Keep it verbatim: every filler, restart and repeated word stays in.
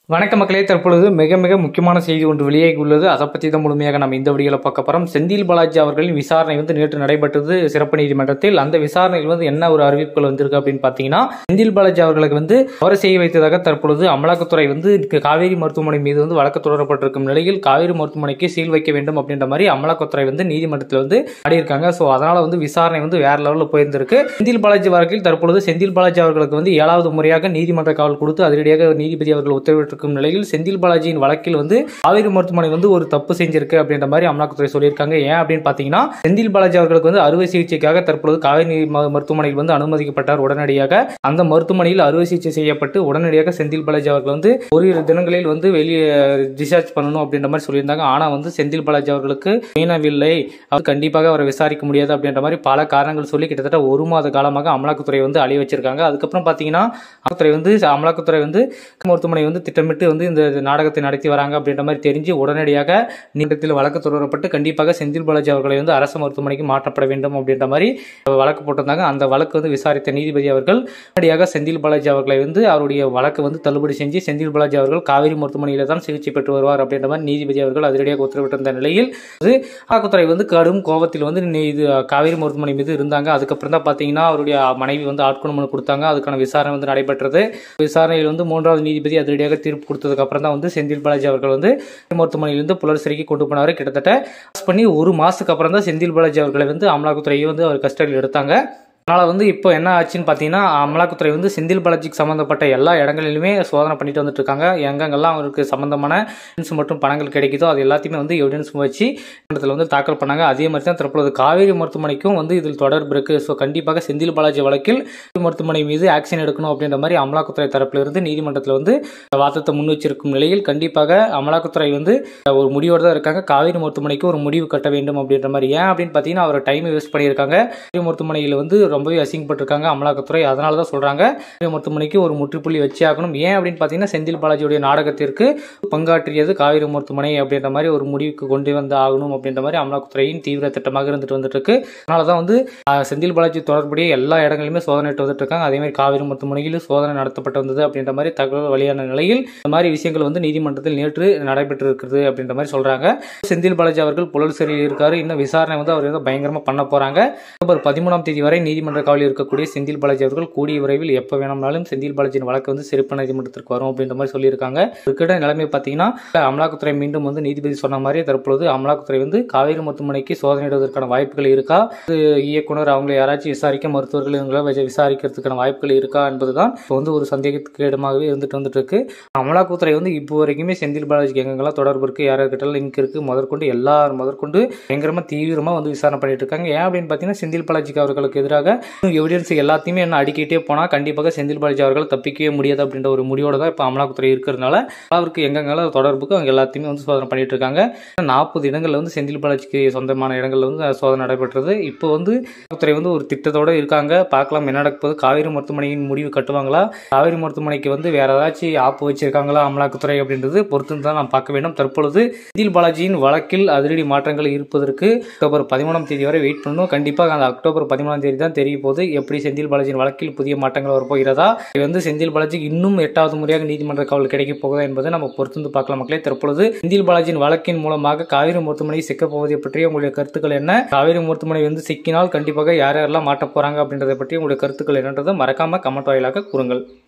வணக்க மக்களே, தற்பொழுது மிக மிக முக்கியமான செய்தி ஒன்று வெளியாகி உள்ளது. அதை பற்றி தான் முழுமையாக நம்ம இந்த வீடியோவில் பார்க்க போகிறோம். செந்தில் பாலாஜி அவர்களின் விசாரணை வந்து நேற்று நடைபெற்றது சிறப்பு நீதிமன்றத்தில். அந்த விசாரணையில் வந்து என்ன ஒரு அறிவிப்புகள் வந்திருக்கு அப்படின்னு பார்த்தீங்கன்னா, செந்தில் பாலாஜி அவர்களுக்கு வந்து அவரை செய்ய வைத்ததாக தற்பொழுது அமலாக்கத்துறை வந்து காவேரி மருத்துவமனை மீது வந்து வழக்கு தொடரப்பட்டிருக்கும் நிலையில் காவேரி மருத்துவமனைக்கு சீல் வைக்க வேண்டும் அப்படின்ற மாதிரி அமலாக்கத்துறை வந்து நீதிமன்றத்தில் வந்து ஆடியிருக்காங்க. ஸோ அதனால வந்து விசாரணை வந்து வேற லெவலில் போயிருந்திருக்கு. செந்தில் பாலாஜி வழக்கில் தற்பொழுது செந்தில் பாலாஜி அவர்களுக்கு வந்து ஏழாவது முறையாக நீதிமன்ற காவல் கொடுத்து அதிரடியாக நீதிபதி அவர்கள் உத்தரவிட்டு நிலையில் செந்தில் பாலாஜியின் வழக்கில் வந்து காவேரி மருத்துவமனை வந்து ஒரு தப்பு செஞ்சிருக்கு அப்படின்ற மாதிரி அமலாக்கத்துறை சொல்லியிருக்காங்க. ஏன் அப்படின்னு பாத்தீங்கன்னா, செந்தில் பாலாஜி அவர்களுக்கு வந்து அறுவை சிகிச்சைக்காக தற்பொழுது காவேரி மருத்துவமனையில் வந்து அனுமதிக்கப்பட்டார். உடனடியாக அந்த மருத்துவமனையில் அறுவை சிகிச்சை செய்யப்பட்டு உடனடியாக செந்தில் பாலாஜி அவர்கள் வந்து ஒரு தினங்களில் வந்து வெளியே டிஸ்சார்ஜ் பண்ணணும் அப்படின்ற மாதிரி சொல்லியிருந்தாங்க. ஆனா வந்து செந்தில் பாலாஜி அவர்களுக்கு மீனவில்லை, அவர் கண்டிப்பாக அவரை விசாரிக்க முடியாது அப்படின்ற மாதிரி பல காரணங்கள் சொல்லி கிட்டத்தட்ட ஒரு மாத காலமாக அமலாக்கத்துறை வந்து அழி வச்சிருக்காங்க. அதுக்கப்புறம் பாத்தீங்கன்னா அமலாக்கத்துறை வந்து அமலாக்கத்துறை வந்து மருத்துவமனை வந்து திட்டமிட்டு வந்து இந்த நாடகத்தை நடத்தி வராங்க அப்படின்ற மாதிரி தெரிஞ்சு உடனடியாக நீதிமன்றத்தில் வழக்கு தொடரப்பட்டு கண்டிப்பாக செந்தில் பாலாஜி அவர்களை வந்து அரசு மருத்துவமனைக்கு மாற்றப்பட வேண்டும் அப்படின்ற மாதிரி வழக்கு போட்டிருந்தாங்க. அந்த வழக்கு வந்து விசாரித்த நீதிபதி அவர்கள் உடனடியாக செந்தில் பாலாஜி அவர்களை வந்து அவருடைய வழக்கு வந்து தள்ளுபடி செஞ்சு செந்தில் பாலாஜி அவர்கள் காவேரி மருத்துவமனையில தான் சிகிச்சை பெற்று வருவார் அப்படின்ற மாதிரி நீதிபதி அவர்கள் அதிரடியாக உத்தரவிட்டிருந்த நிலையில் அமலாக்கத்துறை வந்து கடும் கோபத்தில் வந்து இது காவேரி மருத்துவமனை மீது இருந்தாங்க. அதுக்கப்புறம் தான் பாத்தீங்கன்னா அவருடைய மனைவி வந்து ஆட்கொணர்வு மனு கொடுத்தாங்க. அதுக்கான விசாரணை வந்து நடைபெற்றது. விசாரணையில் வந்து மூன்றாவது நீதிபதி அதிரடியாக தீர்ப்பு கொடுத்ததுக்கு அப்புறம் தான் வந்து செந்தில் பாலாஜி அவர்கள் வந்து மருத்துவமனையிலிருந்து புலர் சிறைக்கு கொண்டு போனாரு. கிட்டத்தட்ட பண்ணி ஒரு மாசத்துக்கு அப்புறம் தான் செந்தில் பாலாஜி அவர்களை வந்து அமலாக்கத்துறையை வந்து அவர் கஸ்டடியில் எடுத்தாங்க. அதனால வந்து இப்போ என்ன ஆச்சுன்னு பார்த்தீங்கன்னா, அமலாக்கத்துறை வந்து செந்தில் பாலாஜிக்கு சம்மந்தப்பட்ட எல்லா இடங்களிலுமே சோதனை பண்ணிட்டு வந்துட்டு இருக்காங்க. எங்கெங்கெல்லாம் அவருக்கு சம்பந்தமான எவிடன்ஸ் மற்றும் பணங்கள் கிடைக்குதோ அது எல்லாத்தையுமே வந்து எவிடன்ஸ் வச்சு இடத்துல வந்து தாக்கல் பண்ணாங்க. அதே மாதிரி தான் தற்பொழுது காவேரி மருத்துவமனைக்கும் வந்து இதில் தொடர்பு இருக்கு. ஸோ கண்டிப்பாக செந்தில் பாலாஜி வழக்கில் மருத்துவமனை மீது ஆக்ஷன் எடுக்கணும் அப்படின்ற மாதிரி அமலாக்கத்துறை தரப்பிலிருந்து நீதிமன்றத்தில் வந்து வாதத்தை முன் வச்சிருக்கும் நிலையில் கண்டிப்பாக அமலாக்கத்துறை வந்து ஒரு முடிவோடு தான் இருக்காங்க. காவேரி மருத்துவமனைக்கு ஒரு முடிவு கட்ட வேண்டும் அப்படின்ற மாதிரி. ஏன் அப்படின்னு பார்த்தீங்கன்னா, அவர் டைம் வேஸ்ட் பண்ணியிருக்காங்க. காவேரி மருத்துவமனையில் வந்து ரொம்பவே அசிங்கப்பட்டிருக்காங்க அமலாக்கத்துறை. அதனால தான் சொல்றாங்க மருத்துவமனைக்கு ஒரு முற்றுப்புள்ளி வச்சு ஆகணும். ஏன் அப்படின்னு பார்த்தீங்கன்னா, செந்தில் பாலாஜியுடைய நாடகத்திற்கு பங்காற்றியது காவேரி மருத்துவமனை அப்படின்ற மாதிரி ஒரு முடிவுக்கு கொண்டு வந்து ஆகணும் அப்படின்ற மாதிரி அமலாக்கத்துறையின் தீவிர திட்டமாக இருந்துட்டு வந்துட்டு இருக்கு. அதனால தான் வந்து செந்தில் பாலாஜி தொடர்புடைய எல்லா இடங்களிலுமே சோதனை வந்துட்டு இருக்காங்க. அதே மாதிரி காவேரி மருத்துவமனையில் சோதனை நடத்தப்பட்டு வந்தது அப்படின்ற மாதிரி தகவல் வெளியான நிலையில் இந்த மாதிரி விஷயங்கள் வந்து நீதிமன்றத்தில் நேற்று நடைபெற்று இருக்கிறது அப்படின்ற மாதிரி சொல்றாங்க. செந்தில் பாலாஜி அவர்கள் புழல் சிறையில் இருக்காரு. இன்னும் விசாரணை வந்து அவர் பயங்கரமா பண்ண போறாங்க. அக்டோபர் பதிமூணாம் தேதி வரை நீதிமன்ற காவலில் இருக்கக்கூடிய செந்தில் பாலாஜி அவர்கள் கூடிய விரைவில் எப்ப வேணும்னாலும் செந்தில் பாலாஜியின் வழக்கு வந்து சிறப்பு நீதிமன்றத்திற்கு வரும் அப்படின்ற மாதிரி சொல்லியிருக்காங்க. இருக்கிற நிலைமை பார்த்தீங்கன்னா, அமலாக்கத்துறை மீண்டும் வந்து நீதிபதி சொன்ன மாதிரி தற்பொழுது அமலாக்கத்துறை வந்து காவேரி மருத்துவமனைக்கு சோதனையிடுவதற்கான வாய்ப்புகள் இருக்கா, இயக்குனர் அவங்களை யாராச்சும் விசாரிக்க மருத்துவர்கள் இவங்களை விசாரிக்கிறதுக்கான வாய்ப்புகள் இருக்கா என்பதுதான் இப்போ வந்து ஒரு சந்தேகத்துக்கு இடமாகவே இருந்துட்டு வந்துட்டு இருக்கு. அமலாக்கத்துறை வந்து இப்போ வரைக்குமே செந்தில் பாலாஜிக்கு எங்கெங்கெல்லாம் தொடர்பு இருக்கு, யார்கிட்ட லிங்க் இருக்கு முதற்கொண்டு எல்லாரும் முதற்கொண்டு பயங்கரமா தீவிரமா வந்து விசாரணை பண்ணிட்டு இருக்காங்க. ஏன் அப்படின்னு பார்த்தீங்கன்னா, செந்தில் பாலாஜிக்கு அவர்களுக்கு எதிராக எவிடன்ஸ் எல்லாத்தையுமே என்ன அடிக்கிட்டே போனா கண்டிப்பாக செந்தில் பாலாஜி அவர்கள் தப்பிக்கவே முடியாது அப்படின்ற ஒரு முடிவோட தான் இப்போ அமலாக்கத்துறை இருக்கிறதுனால அவருக்கு எங்கெங்கெல்லாம் தொடர்புக்கு அவங்க எல்லாத்தையுமே வந்து சோதனை பண்ணிட்டு இருக்காங்க. நாற்பது இடங்கள்ல வந்து செந்தில் பாலாஜிக்கு சொந்தமான இடங்கள்ல வந்து சோதனை நடைபெற்றது. இப்போ வந்து அமலாக்கத்துறை வந்து ஒரு திட்டத்தோட இருக்காங்க. பார்க்கலாம் என்ன நடக்குது. காவேரி மருத்துவமனையின் முடிவு கட்டுவாங்களா, காவேரி மருத்துவமனைக்கு வந்து வேற ஏதாச்சும் ஆப்பு வச்சிருக்காங்களா அமலாக்கத்துறை அப்படின்றது பொறுத்து தான் நாம் பார்க்க வேண்டும். தற்பொழுது செந்தில் பாலாஜியின் வழக்கில் அதிரடி மாற்றங்கள் இருப்பதற்கு அக்டோபர் பதிமூணாம் தேதி வரை வெயிட் பண்ணணும். கண்டிப்பாக அந்த அக்டோபர் பதிமூணாம் தேதி தான் தெரிய போது எப்படி செந்தில் பாலாஜியின் வழக்கில் புதிய மாற்றங்கள் வரப்போகிறதா, இது வந்து செந்தில் பாலாஜிக்கு இன்னும் எட்டாவது முறையாக நீதிமன்ற காவல் கிடைக்க போகுதா என்பதை நம்ம பொறுத்து பார்க்கலாம் மக்களே. தற்பொழுது செந்தில் பாலாஜியின் வழக்கின் மூலமாக காவேரி மருத்துவமனை சிக்க போவதை பற்றி உங்களுடைய கருத்துக்கள் என்ன, காவேரி மருத்துவமனை வந்து சிக்கினால் கண்டிப்பாக யார் யாரெல்லாம் மாட்ட போறாங்க அப்படின்றத பற்றி உங்களுடைய கருத்துக்கள் என்னன்றதை மறக்காம கமெண்ட் வாயிலாக கூறுங்கள்.